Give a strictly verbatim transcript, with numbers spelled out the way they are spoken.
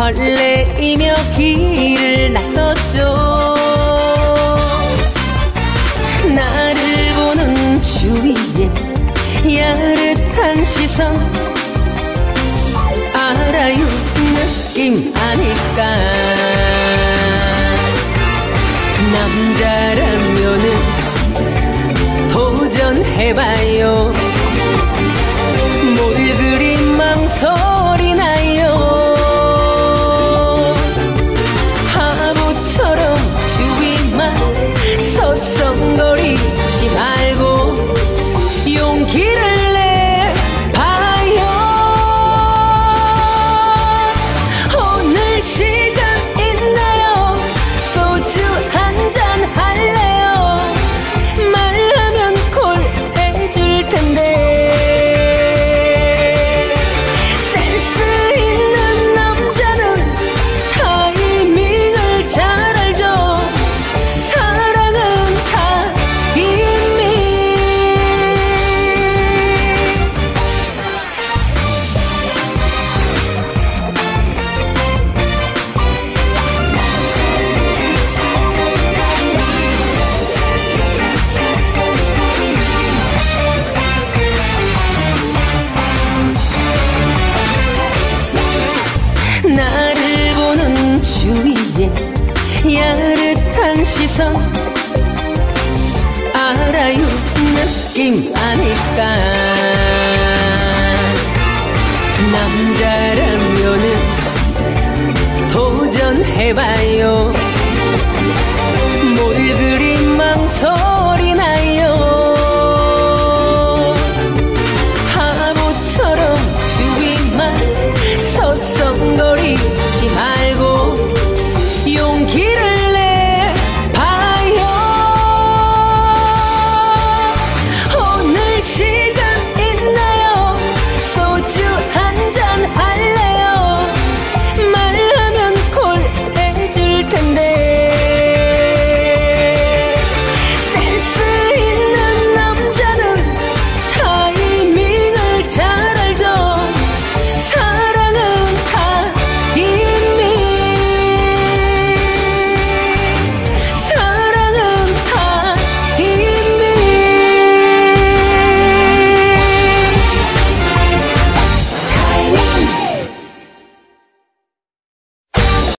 설레이며 길을 나섰죠. 나를 보는 주위에 야릇한 시선 알아요 느낌 아니까. 남자라면은 도전해봐요. 뭘 그리 망설이나요. 바보처럼 주위만 서성거리지 말고 용기를 내봐요. 오늘 시간 있나요? 소주 한잔 할래요? 말하면 콜 해줄 텐데. 센스 있는 남자는 타이밍을 잘 알죠. 사랑은 타이밍. 나를 보는 주위에 야릇한 시선 알아요 느낌 아니까. 남자라면은 도전해봐요. 뭘 그리